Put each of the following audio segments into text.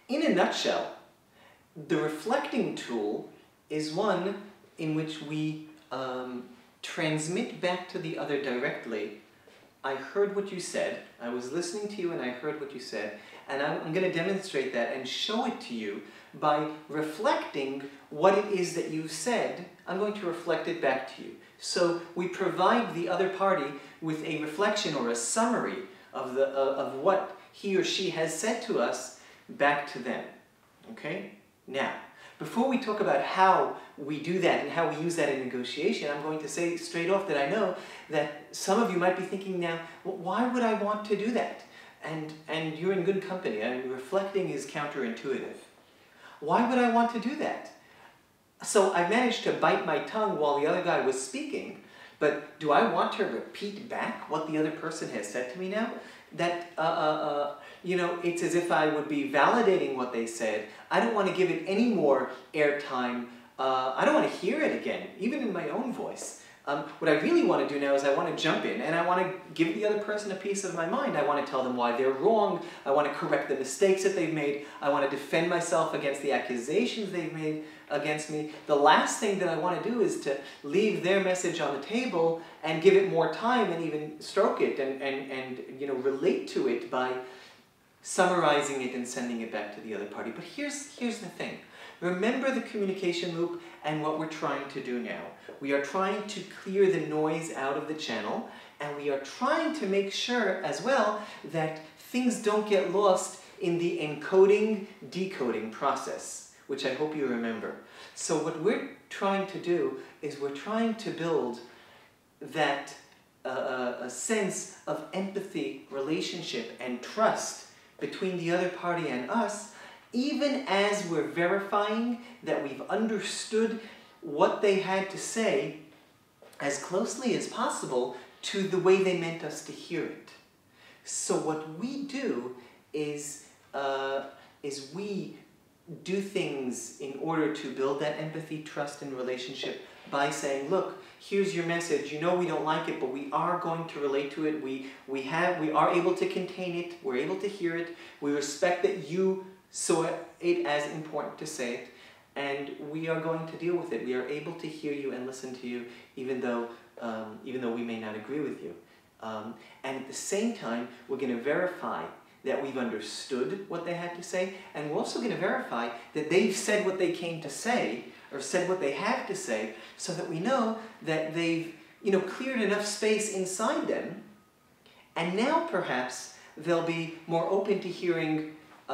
In a nutshell, the reflecting tool is one in which we transmit back to the other directly. I heard what you said, I was listening to you and I heard what you said, and I'm going to demonstrate that and show it to you by reflecting what it is that you said. I'm going to reflect it back to you. So we provide the other party with a reflection or a summary of what he or she has said to us back to them. Okay? Now, before we talk about how we do that and how we use that in negotiation, I'm going to say straight off that I know that some of you might be thinking now, well, why would I want to do that? And you're in good company. Reflecting is counterintuitive. Why would I want to do that? So I managed to bite my tongue while the other guy was speaking, but do I want to repeat back what the other person has said to me now? That, you know, it's as if I would be validating what they said. I don't want to give it any more airtime. I don't want to hear it again, even in my own voice. What I really want to do now is I want to jump in and I want to give the other person a piece of my mind. I want to tell them why they're wrong. I want to correct the mistakes that they've made. I want to defend myself against the accusations they've made against me. The last thing that I want to do is to leave their message on the table and give it more time and even stroke it and you know, relate to it by summarizing it and sending it back to the other party. But here's the thing. Remember the communication loop and what we're trying to do now. We are trying to clear the noise out of the channel, and we are trying to make sure as well that things don't get lost in the encoding, decoding process, which I hope you remember. So what we're trying to do is we're trying to build that a sense of empathy, relationship, and trust between the other party and us, even as we're verifying that we've understood what they had to say as closely as possible to the way they meant us to hear it. So what we do is we do things in order to build that empathy, trust, and relationship by saying, look, here's your message. You know we don't like it, but we are going to relate to it. We are able to contain it. We're able to hear it. We respect that you saw it as important to say it, and we are going to deal with it. We are able to hear you and listen to you, even though we may not agree with you. And at the same time, we're going to verify that we've understood what they had to say, and we're also going to verify that they've said what they came to say, or said what they have to say, so that we know that they've, you know, cleared enough space inside them, and now perhaps they'll be more open to hearing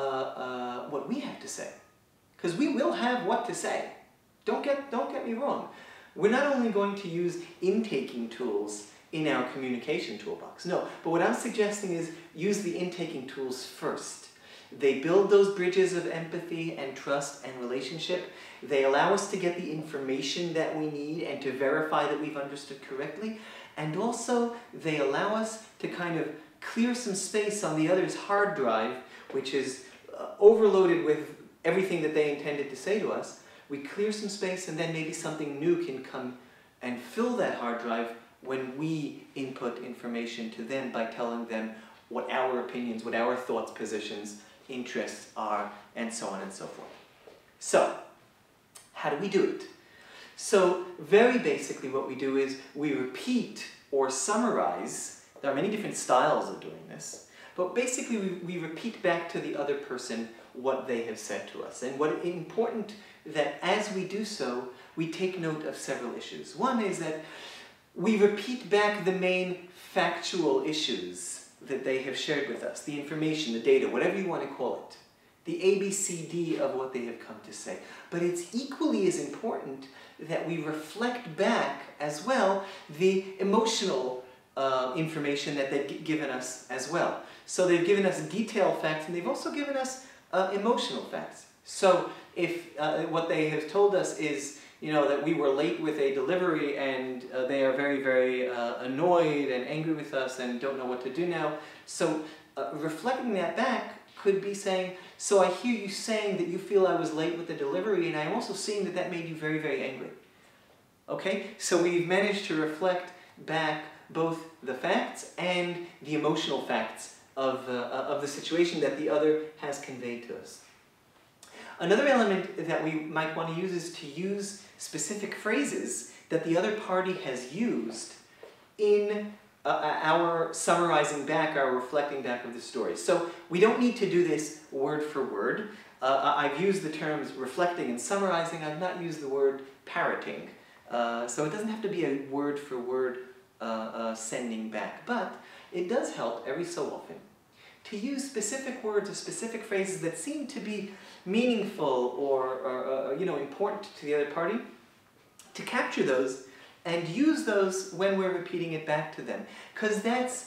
what we have to say. Because we will have what to say. Don't get me wrong. We're not only going to use intaking tools in our communication toolbox. No, but what I'm suggesting is use the intaking tools first. They build those bridges of empathy and trust and relationship. They allow us to get the information that we need and to verify that we've understood correctly. And also, they allow us to kind of clear some space on the other's hard drive, which is overloaded with everything that they intended to say to us. We clear some space, and then maybe something new can come and fill that hard drive when we input information to them by telling them what our opinions, what our thoughts, positions, interests are, and so on and so forth. So, how do we do it? So, very basically what we do is we repeat or summarize. There are many different styles of doing this, but basically we repeat back to the other person what they have said to us. And what is important that as we do so, we take note of several issues. One is that we repeat back the main factual issues that they have shared with us, the information, the data, whatever you want to call it, the ABCD of what they have come to say. But it's equally as important that we reflect back as well the emotional information that they've given us as well. So they've given us detailed facts, and they've also given us emotional facts. So if what they have told us is, you know, that we were late with a delivery and they are very, very annoyed and angry with us and don't know what to do now. So reflecting that back could be saying, so I hear you saying that you feel I was late with the delivery, and I'm also seeing that that made you very, very angry. Okay? So we've managed to reflect back both the facts and the emotional facts of the situation that the other has conveyed to us. Another element that we might want to use is to use specific phrases that the other party has used in our summarizing back, our reflecting back of the story. So we don't need to do this word for word. I've used the terms reflecting and summarizing. I've not used the word parroting. So it doesn't have to be a word for word sending back. But it does help every so often to use specific words or specific phrases that seem to be meaningful or important to the other party, to capture those and use those when we're repeating it back to them. Because that's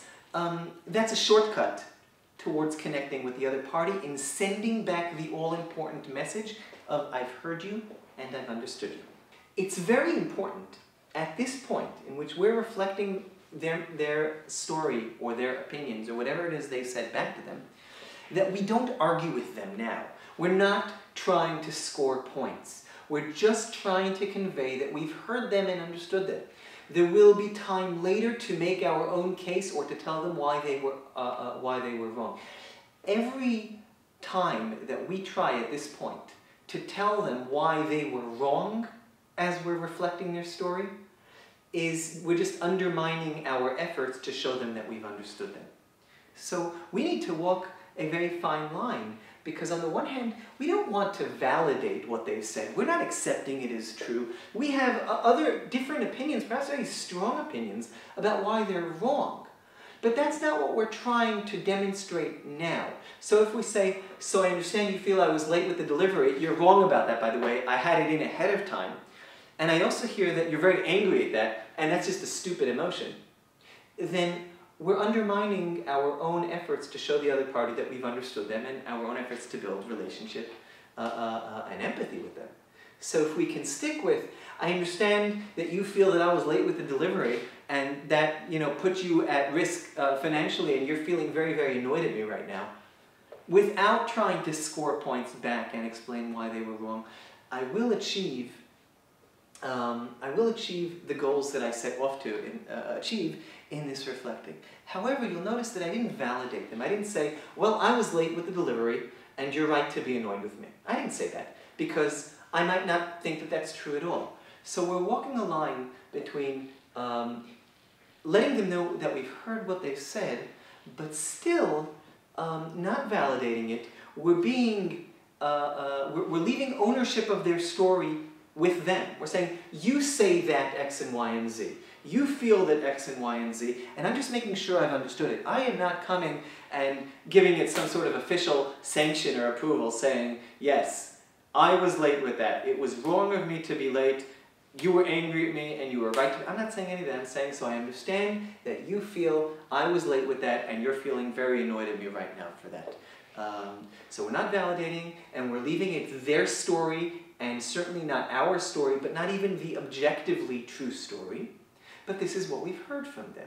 a shortcut towards connecting with the other party in sending back the all-important message of I've heard you and I've understood you. It's very important at this point in which we're reflecting their story or their opinions or whatever it is they said back to them, that we don't argue with them now. We're not trying to score points. We're just trying to convey that we've heard them and understood them. There will be time later to make our own case or to tell them why they were wrong. Every time that we try at this point to tell them why they were wrong as we're reflecting their story, we're just undermining our efforts to show them that we've understood them. So we need to walk a very fine line, because on the one hand, we don't want to validate what they've said. We're not accepting it as true. We have other different opinions, perhaps very strong opinions, about why they're wrong. But that's not what we're trying to demonstrate now. So if we say, so I understand you feel I was late with the delivery, you're wrong about that, by the way, I had it in ahead of time. And I also hear that you're very angry at that, and that's just a stupid emotion. Then we're undermining our own efforts to show the other party that we've understood them and our own efforts to build relationship and empathy with them. So if we can stick with, I understand that you feel that I was late with the delivery and that puts you at risk financially and you're feeling very, very annoyed at me right now, without trying to score points back and explain why they were wrong, I will achieve the goals that I set off to achieve in this reflecting. However, you'll notice that I didn't validate them. I didn't say, well, I was late with the delivery, and you're right to be annoyed with me. I didn't say that, because I might not think that that's true at all. So we're walking a line between letting them know that we've heard what they've said, but still not validating it. We're leaving ownership of their story with them. We're saying, you say that X and Y and Z. You feel that X and Y and Z, and I'm just making sure I've understood it. I am not coming and giving it some sort of official sanction or approval saying, yes, I was late with that. It was wrong of me to be late. You were angry at me and you were right to... I'm not saying any of that. I'm saying, so I understand that you feel I was late with that and you're feeling very annoyed at me right now for that. So we're not validating, and we're leaving it their story, and certainly not our story, but not even the objectively true story. But this is what we've heard from them.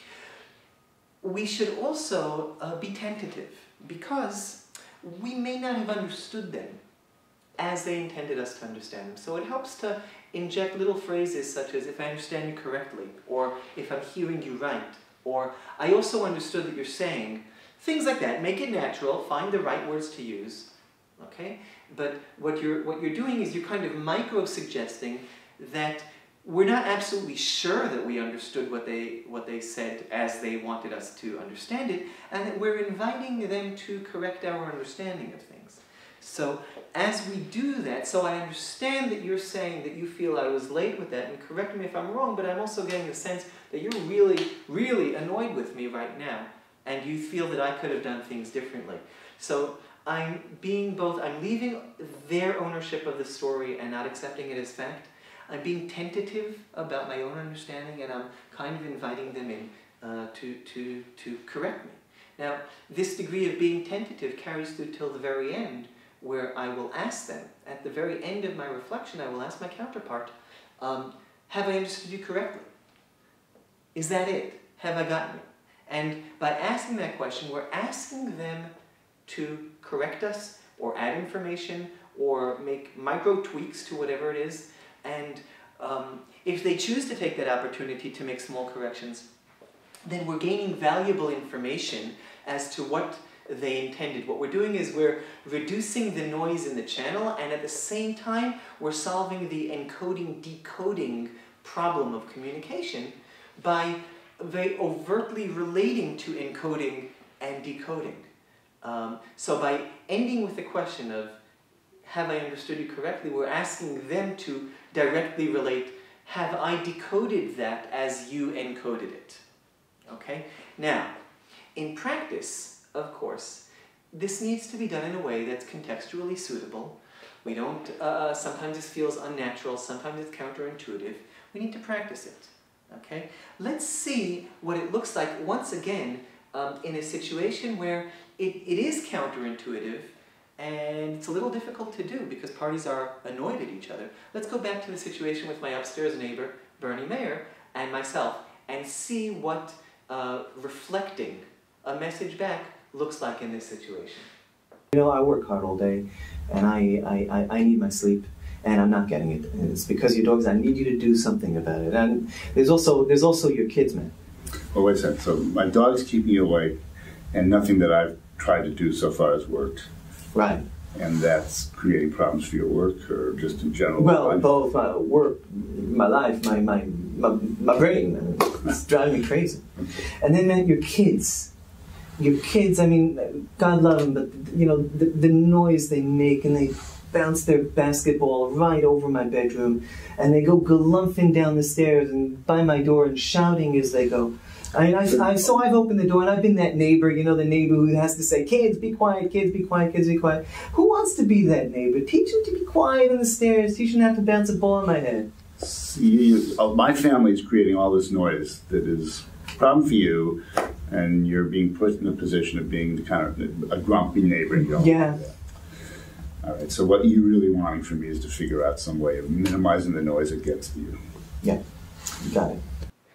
We should also be tentative, because we may not have understood them as they intended us to understand them. So it helps to inject little phrases such as, if I understand you correctly, or if I'm hearing you right, or I also understood that you're saying, things like that. Make it natural, find the right words to use, okay? But what you're doing is you're kind of micro-suggesting that we're not absolutely sure that we understood what they said as they wanted us to understand it, and that we're inviting them to correct our understanding of things. So as we do that, so I understand that you're saying that you feel I was late with that, and correct me if I'm wrong, but I'm also getting the sense that you're really, really annoyed with me right now, and you feel that I could have done things differently. So I'm leaving their ownership of the story and not accepting it as fact. I'm being tentative about my own understanding, and I'm kind of inviting them in to correct me. Now, this degree of being tentative carries through till the very end, where I will ask them, at the very end of my reflection, I will ask my counterpart, have I understood you correctly? Is that it? Have I gotten it? And by asking that question, we're asking them to correct us, or add information, or make micro tweaks to whatever it is. And if they choose to take that opportunity to make small corrections, then we're gaining valuable information as to what they intended. What we're doing is we're reducing the noise in the channel, and at the same time we're solving the encoding-decoding problem of communication by very overtly relating to encoding and decoding. So by ending with the question of, have I understood you correctly, we're asking them to directly relate, have I decoded that as you encoded it? Okay? Now, in practice, of course, this needs to be done in a way that's contextually suitable. We don't, sometimes this feels unnatural, sometimes it's counterintuitive. We need to practice it. Okay? Let's see what it looks like once again in a situation where it is counterintuitive and it's a little difficult to do because parties are annoyed at each other. Let's go back to the situation with my upstairs neighbor, Bernie Mayer, and myself, and see what reflecting a message back looks like in this situation. You know, I work hard all day, and I need my sleep, and I'm not getting it. And it's because your dogs. I need you to do something about it. And there's also your kids, man. Well, wait a second. So my dog's keeping you awake, and nothing that I've tried to do so far has worked. Right. And that's creating problems for your work, or just in general? Well, both my work, my life, my brain. It's driving me crazy. And then, man, your kids. Your kids, I mean, God love them, but, you know, the noise they make, and they bounce their basketball right over my bedroom, and they go galumphing down the stairs and by my door and shouting as they go. I mean, so I've opened the door, and I've been that neighbor, you know, the neighbor who has to say, kids, be quiet, kids, be quiet, kids, be quiet. Who wants to be that neighbor? Teach them to be quiet on the stairs. Teach them not to bounce a ball on my head. See, my family is creating all this noise that is a problem for you, and you're being put in a position of being the kind of a grumpy neighbor. Yeah. All right, so what you're really wanting from me is to figure out some way of minimizing the noise it gets to you. Yeah, you got it.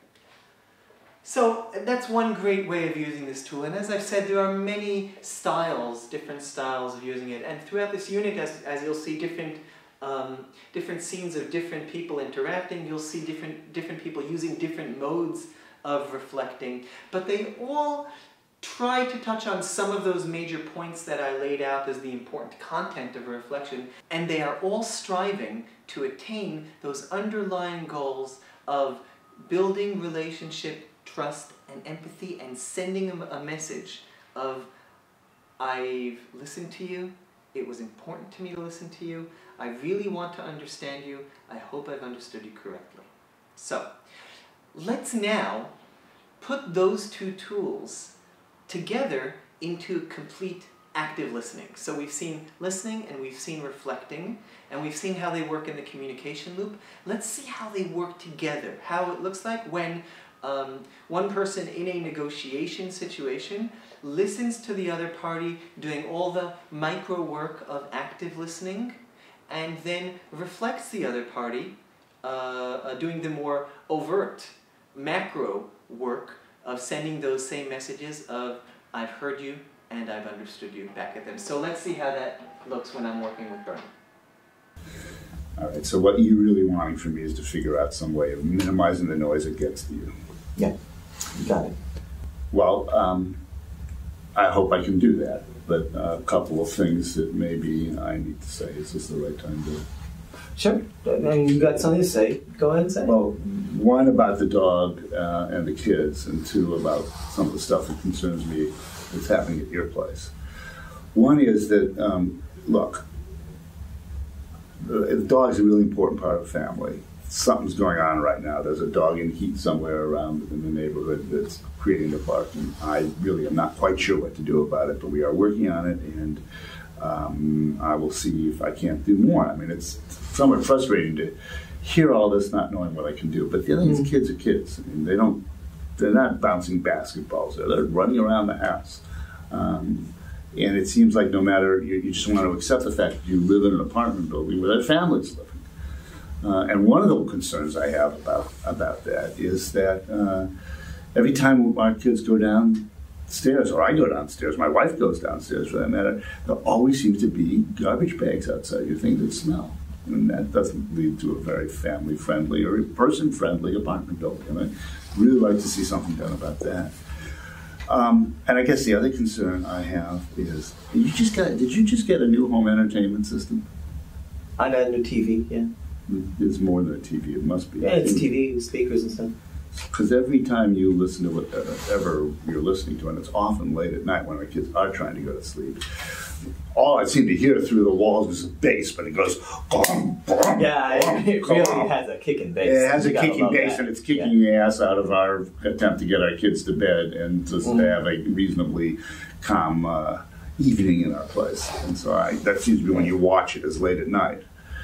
So that's one great way of using this tool, and as I've said, there are many styles, different styles of using it, and throughout this unit, as you'll see different scenes of different people interacting, you'll see different people using different modes of reflecting, but they all try to touch on some of those major points that I laid out as the important content of a reflection, and they are all striving to attain those underlying goals of building relationship, trust, and empathy, and sending them a message of, I've listened to you, it was important to me to listen to you, I really want to understand you, I hope I've understood you correctly. So, let's now put those two tools together into complete active listening. So we've seen listening, and we've seen reflecting, and we've seen how they work in the communication loop. Let's see how they work together, how it looks like when one person in a negotiation situation listens to the other party doing all the micro work of active listening, and then reflects the other party doing the more overt macro work of sending those same messages of I've heard you and I've understood you back at them. So let's see how that looks when I'm working with Bernie. All right, so what you're really wanting from me is to figure out some way of minimizing the noise it gets to you. Yeah, you got it. Well, I hope I can do that, but a couple of things that maybe I need to say. Is this the right time to... Sure. And you got something to say. Go ahead and say. Well, one about the dog and the kids, and two about some of the stuff that concerns me that's happening at your place. One is that, look, the dog is a really important part of the family. Something's going on right now. There's a dog in heat somewhere around in the neighborhood that's creating the bark, and I really am not quite sure what to do about it, but we are working on it, and I will see if I can't do more. I mean, it's somewhat frustrating to hear all this not knowing what I can do. But the other thing is, kids are kids. I mean, they're not bouncing basketballs. They're running around the house. And it seems like no matter, you just want to accept the fact that you live in an apartment building where their families living. And one of the concerns I have about that is that every time our kids go downstairs, or I go downstairs, my wife goes downstairs for that matter, there always seems to be garbage bags outside your thing that smell. And that doesn't lead to a very family-friendly or person-friendly apartment building. And I'd really like to see something done about that. And I guess the other concern I have is, did you just get a new home entertainment system? I got a new TV, yeah. It's more than a TV, it must be. Yeah, it's TV, speakers and stuff. Because every time you listen to whatever you're listening to, and it's often late at night when our kids are trying to go to sleep, all I seem to hear through the walls is bass, but it goes, boom, boom, yeah, boom, it really has a kicking bass. Yeah, it has a kicking bass, that. and it's kicking the ass out of our attempt to get our kids to bed and just to have a reasonably calm evening in our place. And so that seems to be when you watch it, is late at night.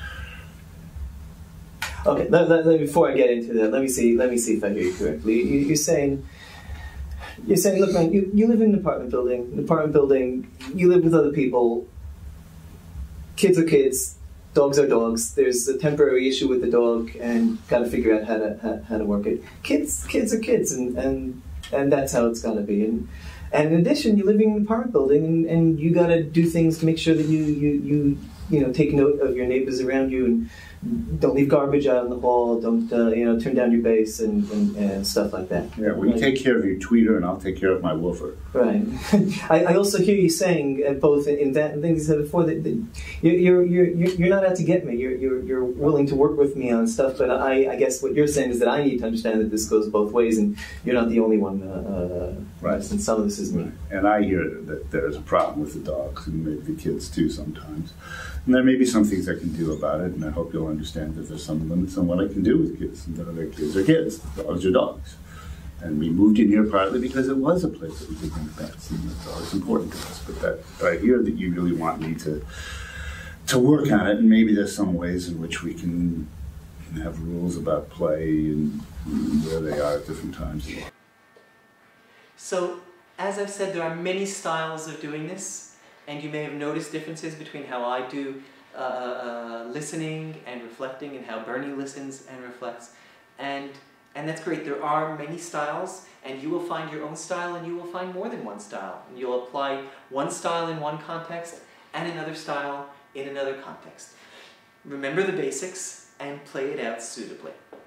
Okay, before I get into that, let me see if I hear you correctly. You're saying, look, man, you live in an apartment building. In an apartment building, you live with other people. Kids are kids. Dogs are dogs. There's a temporary issue with the dog, and got to figure out how to work it. Kids are kids, and that's how it's got to be. And in addition, you're living in an apartment building, and you got to do things to make sure that you take note of your neighbors around you, and don't leave garbage out in the hall. Don't turn down your bass and stuff like that. Yeah, well, you take care of your tweeter, and I'll take care of my woofer. Right. I also hear you saying both in that and things you said before that you're not out to get me. You're willing to work with me on stuff, but I guess what you're saying is that I need to understand that this goes both ways, and you're not the only one. Right. And some of this is me. And I hear that there's a problem with the dogs, and maybe the kids too sometimes. And there may be some things I can do about it, and I hope you'll understand that there's some limits on what I can do with kids, and that other kids are kids, dogs are dogs. And we moved in here partly because it was a place that we could bring pets, and that's always important to us. But I hear that you really want me to work on it, and maybe there's some ways in which we can have rules about play and where they are at different times. So, as I've said, there are many styles of doing this, and you may have noticed differences between how I do listening and reflecting, and how Bernie listens and reflects, and that's great. There are many styles, and you will find your own style, and you will find more than one style. And you'll apply one style in one context and another style in another context. Remember the basics and play it out suitably.